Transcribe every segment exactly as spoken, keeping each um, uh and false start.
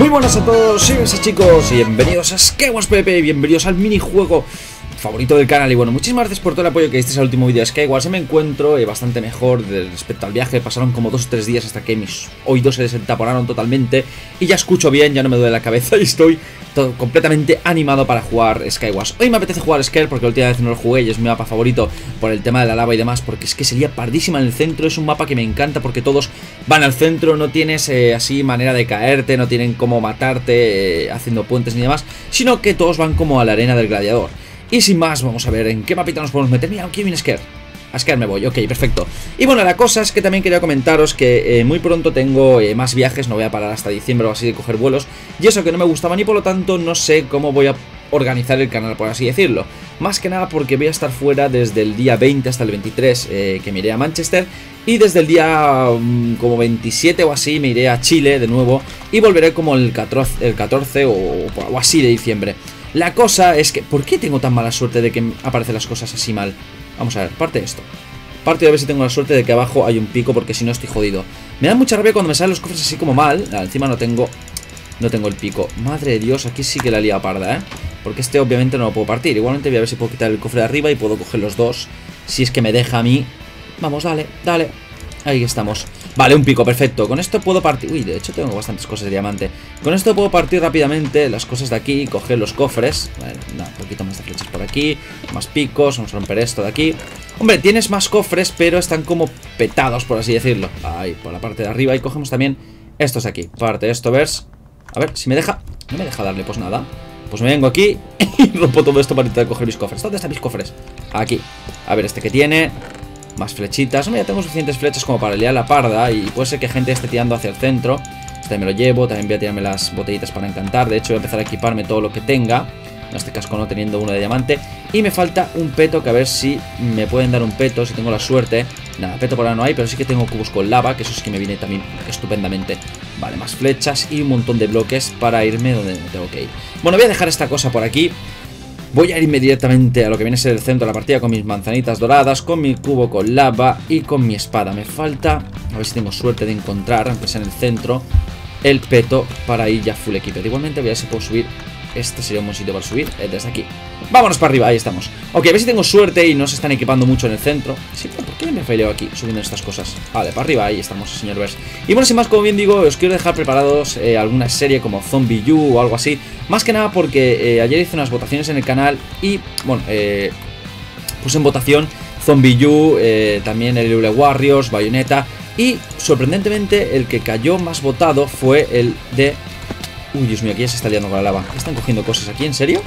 buenas a todos, soy Ese chicos y bienvenidos a Skywars PvP y bienvenidos al minijuego favorito del canal. Y bueno, muchísimas gracias por todo el apoyo que disteis al último vídeo de Skywars. Me encuentro eh, bastante mejor de, respecto al viaje. Pasaron como dos o tres días hasta que mis oídos se desentaponaron totalmente y ya escucho bien, ya no me duele la cabeza y estoy todo completamente animado para jugar Skywars. Hoy me apetece jugar Scare porque la última vez no lo jugué y es mi mapa favorito por el tema de la lava y demás, porque es que sería pardísima en el centro. Es un mapa que me encanta porque todos van al centro, no tienes eh, así manera de caerte, no tienen cómo matarte eh, haciendo puentes ni demás, sino que todos van como a la arena del gladiador. Y sin más, vamos a ver en qué mapita nos podemos meter. Mira, aquí viene Scare. A Scare me voy, ok, perfecto. Y bueno, la cosa es que también quería comentaros que eh, muy pronto tengo eh, más viajes. No voy a parar hasta diciembre o así de coger vuelos. Y eso que no me gustaban y por lo tanto no sé cómo voy a organizar el canal, por así decirlo. Más que nada porque voy a estar fuera desde el día veinte hasta el veintitrés, eh, que me iré a Manchester. Y desde el día um, como veintisiete o así me iré a Chile de nuevo. Y volveré como el catorce, el catorce o, o así de diciembre. La cosa es que, ¿por qué tengo tan mala suerte de que aparecen las cosas así mal? Vamos a ver, parte de esto. Parte de a ver si tengo la suerte de que abajo hay un pico, porque si no estoy jodido. Me da mucha rabia cuando me salen los cofres así como mal. Ah, encima no tengo no tengo el pico. Madre de Dios, aquí sí que la lía parda, ¿eh? Porque este obviamente no lo puedo partir. Igualmente voy a ver si puedo quitar el cofre de arriba y puedo coger los dos. Si es que me deja a mí. Vamos, dale, dale. Ahí estamos. Vale, un pico, perfecto. Con esto puedo partir... Uy, de hecho tengo bastantes cosas de diamante. Con esto puedo partir rápidamente las cosas de aquí y coger los cofres. Vale, no, un poquito más de flechas por aquí. Más picos, vamos a romper esto de aquí. Hombre, tienes más cofres, pero están como petados, por así decirlo. Ahí, por la parte de arriba. Y cogemos también estos de aquí. Parte de esto, ¿ves? A ver, si me deja... No me deja darle, pues nada. Pues me vengo aquí y rompo todo esto para intentar coger mis cofres. ¿Dónde están mis cofres? Aquí. A ver, este que tiene... Más flechitas. Hombre, ya tengo suficientes flechas como para liar la parda. Y puede ser que gente esté tirando hacia el centro. Este me lo llevo. También voy a tirarme las botellitas para encantar. De hecho, voy a empezar a equiparme todo lo que tenga. En este casco no, teniendo uno de diamante. Y me falta un peto, que a ver si me pueden dar un peto, si tengo la suerte. Nada, peto por ahora no hay, pero sí que tengo cubos con lava, que eso sí que me viene también estupendamente. Vale, más flechas y un montón de bloques para irme donde tengo que ir. Bueno, voy a dejar esta cosa por aquí. Voy a irme directamente a lo que viene a ser el centro de la partida con mis manzanitas doradas, con mi cubo con lava y con mi espada. Me falta, a ver si tengo suerte de encontrar, aunque sea en el centro, el peto para ir ya full equipo. Igualmente voy a ver si puedo subir. Este sería un buen sitio para subir, eh, desde aquí. Vámonos para arriba, ahí estamos. Ok, a ver si tengo suerte y no se están equipando mucho en el centro. Sí, pero ¿por qué me faileo aquí subiendo estas cosas? Vale, para arriba, ahí estamos, señor Vers. Y bueno, sin más, como bien digo, os quiero dejar preparados eh, alguna serie como Zombie U o algo así. Más que nada porque eh, ayer hice unas votaciones en el canal y, bueno, eh, puse en votación Zombie U, eh, también el Lule Warriors, Bayonetta. Y, sorprendentemente, el que cayó más votado fue el de... Uy, Dios mío, aquí ya se está liando con la lava. ¿Están cogiendo cosas aquí? ¿En serio?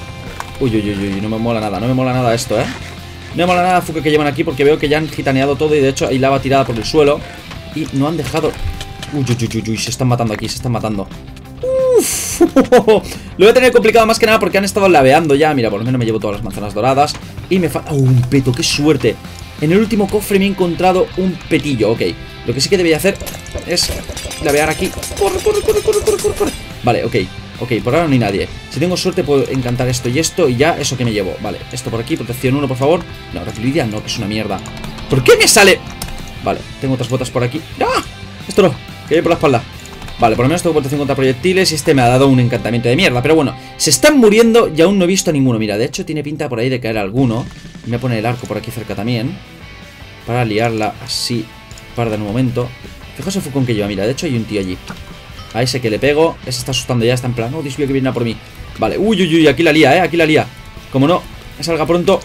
Uy, uy, uy, uy, no me mola nada, no me mola nada esto, ¿eh? No me mola nada el fuque que llevan aquí porque veo que ya han gitaneado todo y de hecho hay lava tirada por el suelo. Y no han dejado... Uy, uy, uy, uy, uy, se están matando aquí, se están matando. Uff, lo voy a tener complicado más que nada porque han estado laveando ya. Mira, por lo menos me llevo todas las manzanas doradas. Y me falta... ¡Oh, un peto! ¡Qué suerte! En el último cofre me he encontrado un petillo, ok. Lo que sí que debería hacer es lavear aquí. ¡Corre, corre, corre, corre, corre, corre, corre! Vale, ok, ok, por ahora no hay nadie. Si tengo suerte puedo encantar esto y esto y ya eso que me llevo. Vale, esto por aquí, protección uno, por favor. No, Repilidia no, que es una mierda. ¿Por qué me sale? Vale, tengo otras botas por aquí. ¡Ah! Esto no, que viene por la espalda. Vale, por lo menos tengo protección contra proyectiles y este me ha dado un encantamiento de mierda. Pero bueno, se están muriendo y aún no he visto a ninguno. Mira, de hecho tiene pinta por ahí de caer alguno. Me voy a poner el arco por aquí cerca también para liarla así, parda en un momento. Fijaos el fucón que lleva, mira, de hecho hay un tío allí. A ese que le pego, ese está asustando ya, está en plan, oh Dios mío, que viene a por mí. Vale, uy, uy, uy, aquí la lía, eh, aquí la lía. Como no, que salga pronto.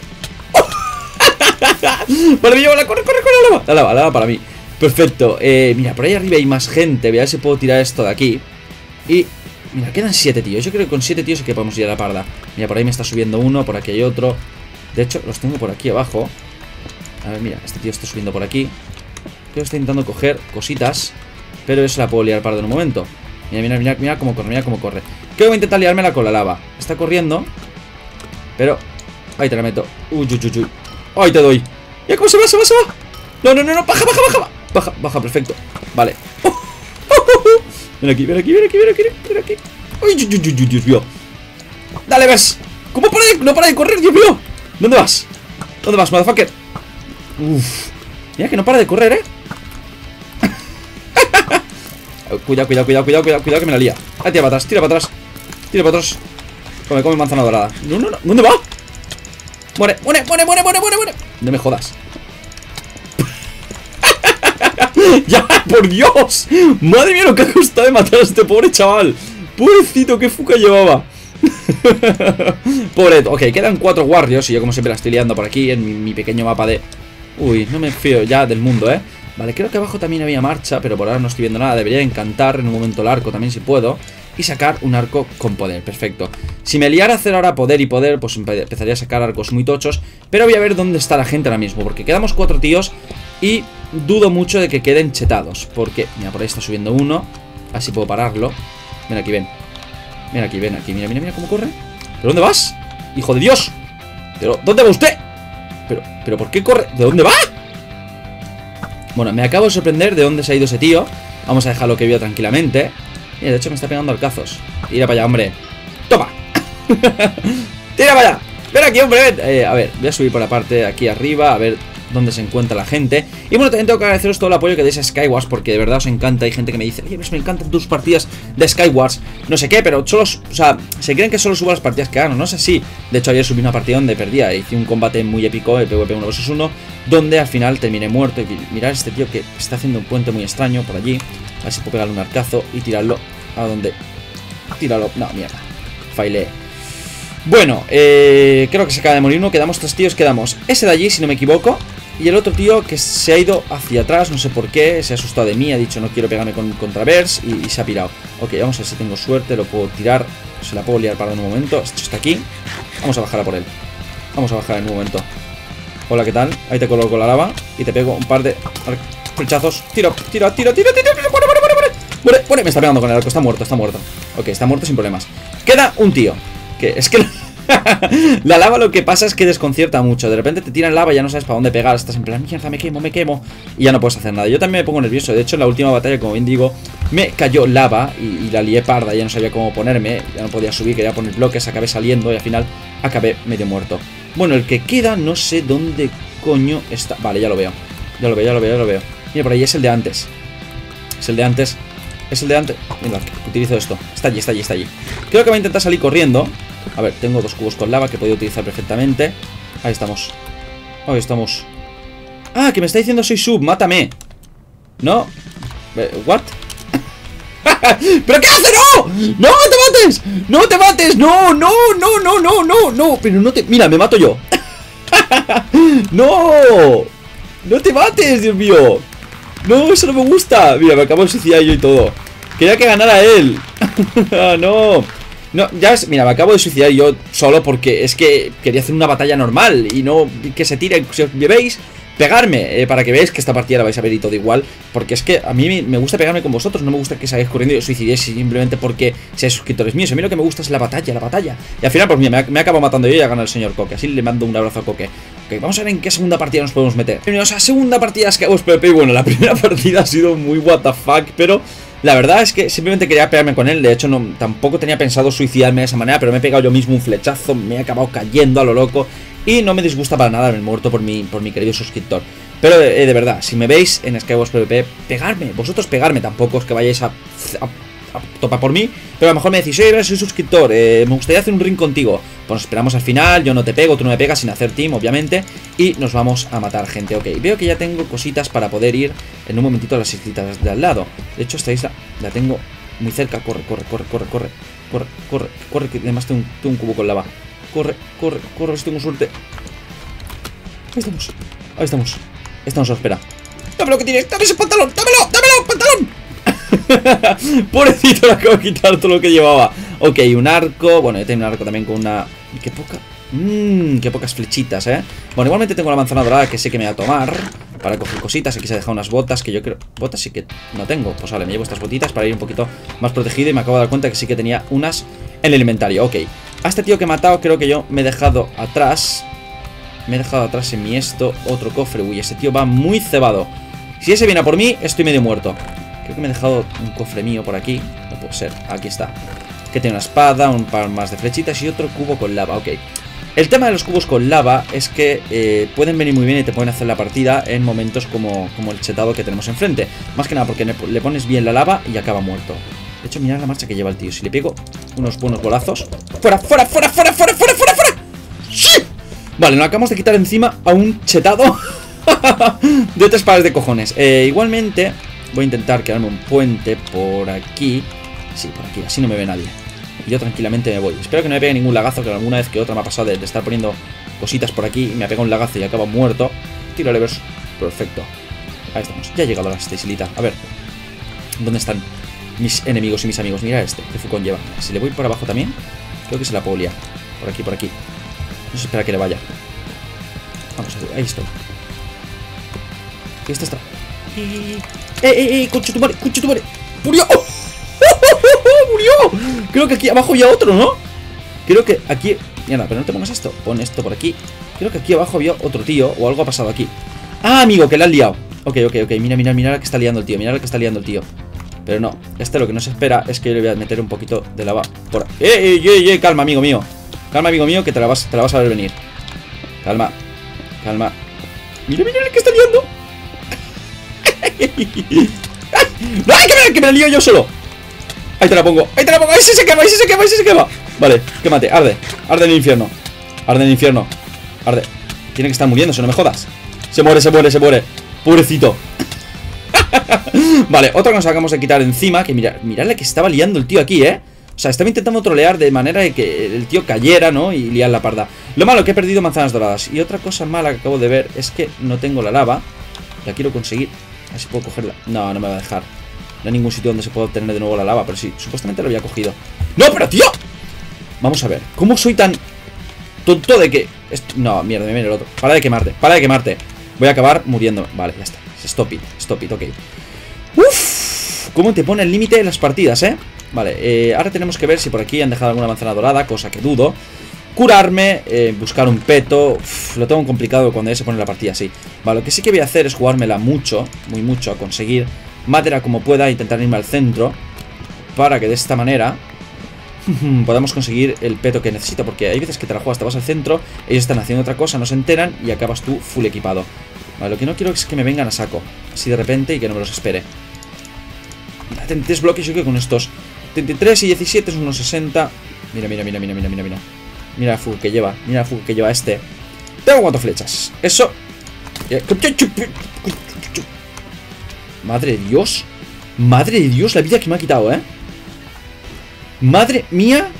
Vale, me llevo la, corre, corre, corre, la lava. La lava, la lava para mí. Perfecto, eh, mira, por ahí arriba hay más gente. Voy a ver si puedo tirar esto de aquí. Y, mira, quedan siete tíos. Yo creo que con siete tíos sí que podemos ir a la parda. Mira, por ahí me está subiendo uno, por aquí hay otro. De hecho, los tengo por aquí abajo. A ver, mira, este tío está subiendo por aquí. Creo que está intentando coger cositas, pero eso la puedo liar parda en un momento. Mira, mira, mira, mira cómo corre, mira cómo corre. Creo que voy a intentar liármela con la lava. Está corriendo, pero... Ahí te la meto. Uy, uy, uy, uy. Ahí te doy. Mira cómo se va, se va, se va. No, no, no, no, baja, baja, baja. Baja, baja, perfecto. Vale. Oh, oh, oh, oh. Ven aquí, ven aquí, ven aquí, ven aquí, ven aquí. Uy, uy, uy, uy, Dios mío. Dale, ves. ¿Cómo para de, no para de correr, Dios mío? ¿Dónde vas? ¿Dónde vas, motherfucker? Uff. Mira que no para de correr, ¿eh? Cuidado, cuidado, cuidado, cuidado, cuidado, cuidado que me la lía. Ah, tira para atrás, tira para atrás. Tira para atrás. Come, come manzana dorada. No, no, no. ¿Dónde va? Muere, muere, muere, muere, muere, muere, muere. No me jodas. ¡Ya! ¡Por Dios! Madre mía, lo que ha costado de matar a este pobre chaval. Pobrecito, qué fuca llevaba. Pobre. Ok, quedan cuatro warriors. Y yo como siempre la estoy liando por aquí en mi, mi pequeño mapa de... Uy, no me fío ya del mundo, ¿eh? Vale, creo que abajo también había marcha, pero por ahora no estoy viendo nada. Debería encantar en un momento el arco también si puedo. Y sacar un arco con poder, perfecto. Si me liara a hacer ahora poder y poder, pues empezaría a sacar arcos muy tochos. Pero voy a ver dónde está la gente ahora mismo, porque quedamos cuatro tíos y dudo mucho de que queden chetados. Porque, mira, por ahí está subiendo uno. Así puedo pararlo. Ven aquí, ven. Ven aquí, ven aquí, mira, mira, mira cómo corre. ¿Pero dónde vas? ¡Hijo de Dios! ¿Pero dónde va usted? ¿Pero, pero por qué corre? ¿De dónde va? Bueno, me acabo de sorprender de dónde se ha ido ese tío. Vamos a dejarlo que viva tranquilamente. Mira, de hecho me está pegando arcazos. Tira para allá, hombre. ¡Toma! ¡Tira para allá! ¡Ven aquí, hombre! Ven. Eh, a ver, voy a subir por la parte de aquí arriba. A ver dónde se encuentra la gente. Y bueno, también tengo que agradeceros todo el apoyo que deis a Skywars, porque de verdad os encanta. Hay gente que me dice, oye, pues me encantan tus partidas de Skywars. No sé qué, pero solo, o sea, se creen que solo subo las partidas que gano. No es así. De hecho, ayer subí una partida donde perdía. Hice un combate muy épico, el PvP uno versus uno, donde al final terminé muerto. Y mirad este tío que está haciendo un puente muy extraño por allí. A ver si puedo pegarle un arcazo y tirarlo a donde... Tíralo... No, mierda. Failé. Bueno, eh, creo que se acaba de morir uno. Quedamos tres tíos, quedamos ese de allí, si no me equivoco. Y el otro tío que se ha ido hacia atrás, no sé por qué. Se ha asustado de mí, ha dicho no quiero pegarme con Contraverse y, y se ha pirado. Ok, vamos a ver si tengo suerte, lo puedo tirar. Se la puedo liar para un momento. Esto está aquí. Vamos a bajar a por él. Vamos a bajar en un momento. Hola, ¿qué tal? Ahí te coloco la lava y te pego un par de flechazos. Tiro, tiro, tiro, tiro, tiro, tiro. Muere, muere, muere, muere. Muere, muere. Me está pegando con el arco, está muerto, está muerto. Ok, está muerto sin problemas. Queda un tío. Que es que... La lava lo que pasa es que desconcierta mucho. De repente te tiran lava y ya no sabes para dónde pegar. Estás en plan, mierda, me quemo, me quemo. Y ya no puedes hacer nada. Yo también me pongo nervioso. De hecho, en la última batalla, como bien digo, me cayó lava y, y la lié parda. Ya no sabía cómo ponerme. Ya no podía subir, quería poner bloques. Acabé saliendo y al final acabé medio muerto. Bueno, el que queda, no sé dónde coño está. Vale, ya lo veo. Ya lo veo, ya lo veo, ya lo veo. Mira, por ahí es el de antes. Es el de antes. Es el de antes. Mira, utilizo esto. Está allí, está allí, está allí. Creo que va a intentar salir corriendo. A ver, tengo dos cubos con lava que podía utilizar perfectamente. Ahí estamos. Ahí estamos. Ah, que me está diciendo soy sub, mátame. ¿No? ¿What? ¿Pero qué hace? ¡No! ¡No te mates! ¡No te mates! ¡No, no, no, no, no, no! No, pero no te... Mira, me mato yo. ¡No! ¡No te mates, Dios mío! No, eso no me gusta. Mira, me acabo de suicidar yo y todo. Quería que ganara él. No. No, ya ves, mira, me acabo de suicidar yo solo porque es que quería hacer una batalla normal y no que se tire, si os veis, pegarme, eh, para que veáis que esta partida la vais a ver y todo igual. Porque es que a mí me gusta pegarme con vosotros, no me gusta que salgáis corriendo y os suicidéis simplemente porque seáis suscriptores míos. A mí lo que me gusta es la batalla, la batalla. Y al final, pues mira, me, me acabo matando yo y ya gana el señor Coque. Así le mando un abrazo a Coque. Ok, vamos a ver en qué segunda partida nos podemos meter. Bienvenidos a segunda partida Skywars PvP. Bueno, la primera partida ha sido muy what the fuck, pero... La verdad es que simplemente quería pegarme con él. De hecho, no, tampoco tenía pensado suicidarme de esa manera, pero me he pegado yo mismo un flechazo. Me he acabado cayendo a lo loco. Y no me disgusta para nada haberme muerto por mi, por mi querido suscriptor. Pero eh, de verdad, si me veis en Skywars PvP, pegarme, vosotros pegarme. Tampoco es que vayáis a, a, a topar por mí, pero a lo mejor me decís, oye, soy suscriptor, eh, me gustaría hacer un ring contigo. Pues nos esperamos al final, yo no te pego, tú no me pegas, sin hacer team, obviamente. Y nos vamos a matar gente. Ok, veo que ya tengo cositas para poder ir en un momentito a las islitas de al lado. De hecho, esta isla la tengo muy cerca. Corre, corre, corre, corre, corre. Corre, corre, corre, que además tengo un, tengo un cubo con lava. Corre, corre, corre, si tengo suerte. Ahí estamos, ahí estamos. Esta nos espera. ¡Dame lo que tienes! ¡Dame ese pantalón! ¡Dámelo! ¡Dámelo! ¡Pantalón! Pobrecito, le acabo de quitar todo lo que llevaba. Ok, un arco. Bueno, yo tengo un arco también con una... ¡Qué poca! Mmm, qué pocas flechitas, ¿eh? Bueno, igualmente tengo la manzana dorada que sé que me va a tomar para coger cositas. Aquí se ha dejado unas botas que yo creo... Botas sí que no tengo. Pues vale, me llevo estas botitas para ir un poquito más protegido. Y me acabo de dar cuenta que sí que tenía unas en el inventario. Ok, a este tío que he matado creo que yo me he dejado atrás... Me he dejado atrás en mi esto otro cofre. Uy, ese tío va muy cebado. Si ese viene a por mí, estoy medio muerto. Creo que me he dejado un cofre mío por aquí. No puede ser, aquí está. Que tiene una espada, un par más de flechitas y otro cubo con lava, ok. El tema de los cubos con lava es que eh, pueden venir muy bien y te pueden hacer la partida en momentos como, como el chetado que tenemos enfrente. Más que nada porque le pones bien la lava y acaba muerto. De hecho, mirad la marcha que lleva el tío. Si le pego unos buenos golazos... ¡Fuera, fuera, fuera, fuera, fuera, fuera, fuera, fuera! ¡Sí! Vale, nos acabamos de quitar encima a un chetado de tres pares de cojones. Eh, igualmente, voy a intentar quedarme un puente por aquí. Sí, por aquí, así no me ve nadie. Y yo tranquilamente me voy. Espero que no me pegue ningún lagazo, que alguna vez que otra me ha pasado de, de estar poniendo cositas por aquí y me ha pegado un lagazo y acaba muerto. Tiro levers. Perfecto. Ahí estamos. Ya ha llegado la islita. A ver. ¿Dónde están mis enemigos y mis amigos? Mira este. ¿Qué fucón lleva? Si le voy por abajo también, creo que se la puedo liar. Por aquí, por aquí. No se espera que le vaya. Vamos a ver. Ahí estoy. Este está. ¡Eh, eh, eh! ¡Concha tu madre! ¡Concha tu madre! ¡Murió! ¡Oh! ¡Murió! Creo que aquí abajo había otro, ¿no? Creo que aquí... Mira, pero no te pongas esto. Pon esto por aquí. Creo que aquí abajo había otro tío o algo ha pasado aquí. ¡Ah, amigo! Que la han liado. Ok, ok, ok. Mira, mira, mira la que está liando el tío. Mira la que está liando el tío. Pero no. Este lo que no se espera es que yo le voy a meter un poquito de lava por... ¡Eh, eh, eh, eh! Calma, amigo mío. Calma, amigo mío, que te la vas, te la vas a ver venir. Calma. Calma. Mira, mira la que está liando. ¡No! ¡Ay, que me, que me la lío yo solo! Ahí te la pongo, ahí te la pongo, ahí sí se quema, ahí sí se quema, ahí sí se quema. Vale, quémate, arde, arde en el infierno. Arde en el infierno, arde. Tiene que estar muriéndose, no me jodas. Se muere, se muere, se muere. Pobrecito. Vale, otro que nos acabamos de quitar encima. Que mira, mirad la que estaba liando el tío aquí, eh. O sea, estaba intentando trolear de manera de que el tío cayera, ¿no? Y liar la parda. Lo malo, que he perdido manzanas doradas. Y otra cosa mala que acabo de ver es que no tengo la lava. La quiero conseguir. A ver si puedo cogerla. No, no me va a dejar. No hay ningún sitio donde se pueda obtener de nuevo la lava. Pero sí, supuestamente lo había cogido. ¡No, pero tío! Vamos a ver. ¿Cómo soy tan tonto de que... Esto... No, mierda, me viene el otro. Para de quemarte, para de quemarte. Voy a acabar muriendo. Vale, ya está. Stop it, stop it, ok. Uff, cómo te pone el límite en las partidas, ¿eh? Vale, eh, ahora tenemos que ver si por aquí han dejado alguna manzana dorada, cosa que dudo. Curarme, eh, buscar un peto. Uf, lo tengo complicado cuando ya se pone la partida así. Vale, lo que sí que voy a hacer es jugármela mucho, muy mucho, a conseguir madera como pueda, intentar irme al centro, para que de esta manera podamos conseguir el peto que necesito. Porque hay veces que te la juegas, te vas al centro, ellos están haciendo otra cosa, no se enteran y acabas tú full equipado. Vale, lo que no quiero es que me vengan a saco así de repente y que no me los espere. treinta y tres bloques, yo creo que con estos treinta y tres y diecisiete son unos sesenta. Mira, mira, mira, mira, mira, mira, mira. Mira la fuga que lleva, mira la fuga que lleva este. Tengo cuatro flechas, eso. Madre de Dios. Madre de Dios, la vida que me ha quitado, eh. Madre mía.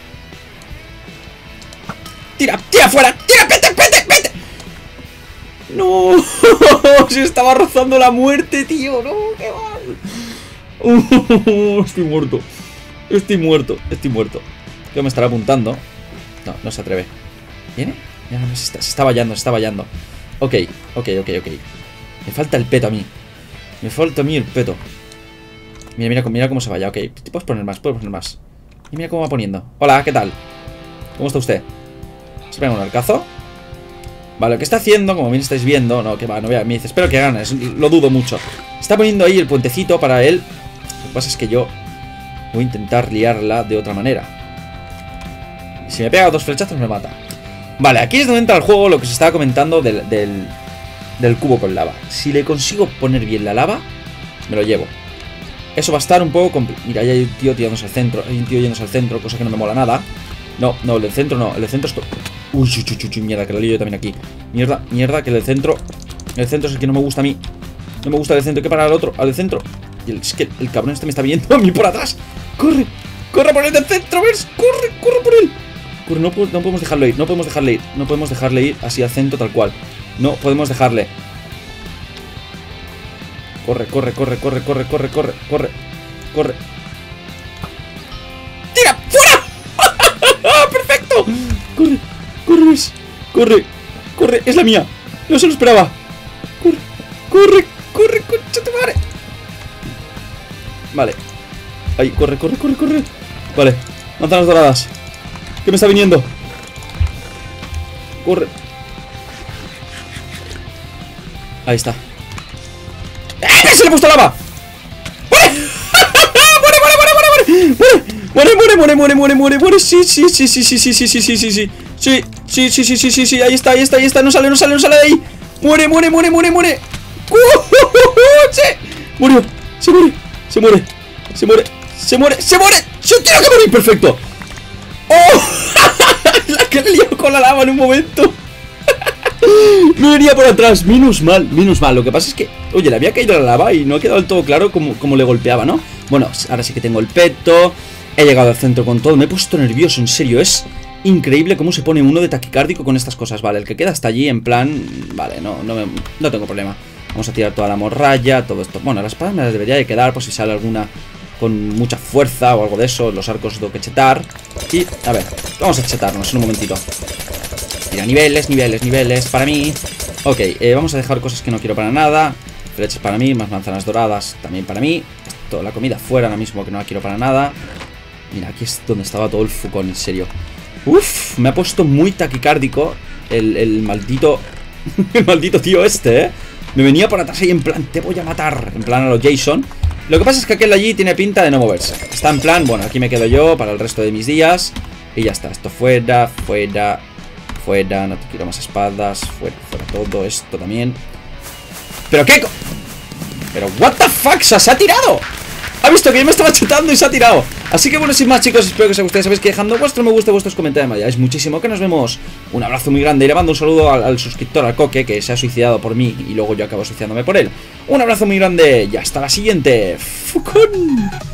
Tira, tira fuera, tira, vete, vete, vete. No, se estaba rozando la muerte, tío. No, qué mal. Uh, estoy muerto. Estoy muerto, estoy muerto. Yo me estará apuntando. No, no se atreve. ¿Viene? Ya, se, está, se está vallando, se está vallando. Ok, ok, ok, ok. Me falta el peto a mí. Me falta a mí el peto. Mira, mira, mira cómo se vaya. Ok, te puedes poner más, puedes poner más. Y mira cómo va poniendo. Hola, ¿qué tal? ¿Cómo está usted? ¿Se pega un arcazo? Vale, lo que está haciendo, como bien estáis viendo. No, que va, no voy a... Me dice, espero que ganes. Lo dudo mucho. Está poniendo ahí el puentecito para él. Lo que pasa es que yo voy a intentar liarla de otra manera. Si me pega dos flechazos me mata. Vale, aquí es donde entra el juego lo que se estaba comentando del, del, del cubo con lava. Si le consigo poner bien la lava, me lo llevo. Eso va a estar un poco complicado. Mira, ahí hay un tío tirándose al centro. Hay un tío yéndose al centro, cosa que no me mola nada. No, no, el del centro no. El del centro es... Uy, uy, uy, uy, mierda, que lo lío yo también aquí. Mierda, mierda, que el del centro... El centro es el que no me gusta a mí. No me gusta el del centro, hay que parar al otro, al del centro. Y el, es que el cabrón este me está viendo a mí por atrás. ¡Corre! ¡Corre por el del centro, ves! ¡Corre, corre por él! Corre, no, no podemos dejarlo ir, no podemos dejarle ir. No podemos dejarle ir así al centro tal cual. No podemos dejarle. Corre, corre, corre, corre, corre, corre, corre, corre, corre. ¡Tira! ¡Fuera! ¡Perfecto! Corre, corre, corre, corre, es la mía. No se lo esperaba. Corre, corre, corre, concha tu madre. Vale. Ahí, corre, corre, corre, corre. Vale, manzanas doradas. ¿Qué me está viniendo? Corre. Ahí está. ¡Eh! ¡Se le ha puesto lava! ¡Muere! ¡Muere, muere, muere, muere! ¡Muere! ¡Muere, muere, muere, muere, muere, muere! ¡Muere! Sí, sí, sí, sí, sí, sí, sí, sí, sí, sí. Sí, Sí, sí, sí, sí, sí, sí, ahí está, ahí está, ahí está. No sale, no sale, no sale de ahí. Muere, muere, muere, muere, muere. ¡Uh! ¡Sí! Murió, se muere, se muere, se muere, se muere, se muere. ¡Yo quiero que morir! ¡Perfecto! ¡Oh! La que le lió con la lava en un momento. Me venía por atrás, menos mal, menos mal. Lo que pasa es que, oye, le había caído la lava y no ha quedado del todo claro cómo, cómo le golpeaba, ¿no? Bueno, ahora sí que tengo el peto. He llegado al centro con todo, me he puesto nervioso, en serio. Es increíble cómo se pone uno de taquicárdico con estas cosas. Vale, el que queda hasta allí en plan, vale, no, no, me, no tengo problema. Vamos a tirar toda la morralla, todo esto. Bueno, las espadas me las debería de quedar por si sale alguna con mucha fuerza o algo de eso. Los arcos tengo que chetar. Y, a ver, vamos a chetarnos en un momentito. Mira, niveles, niveles, niveles, para mí. Ok, eh, vamos a dejar cosas que no quiero para nada. Flechas para mí, más manzanas doradas también para mí. Toda la comida fuera ahora mismo que no la quiero para nada. Mira, aquí es donde estaba todo el fucón, en serio. Uf, me ha puesto muy taquicárdico el, el maldito... el maldito tío este, ¿eh? Me venía por atrás ahí en plan, te voy a matar. En plan a los Jason. Lo que pasa es que aquel allí tiene pinta de no moverse. Está en plan, bueno, aquí me quedo yo para el resto de mis días. Y ya está, esto fuera, fuera... Fuera, no te quiero más espadas. Fuera, fuera todo esto también. ¿Pero qué? Pero what the fuck, se ha tirado. Ha visto que yo me estaba chetando y se ha tirado. Así que bueno, sin más, chicos, espero que os haya gustado. Sabéis que dejando vuestro me gusta, vuestros comentarios me ayudáis muchísimo. Que nos vemos. Un abrazo muy grande. Y le mando un saludo al, al suscriptor, al Coque, que se ha suicidado por mí y luego yo acabo suicidándome por él. Un abrazo muy grande y hasta la siguiente. Fucón.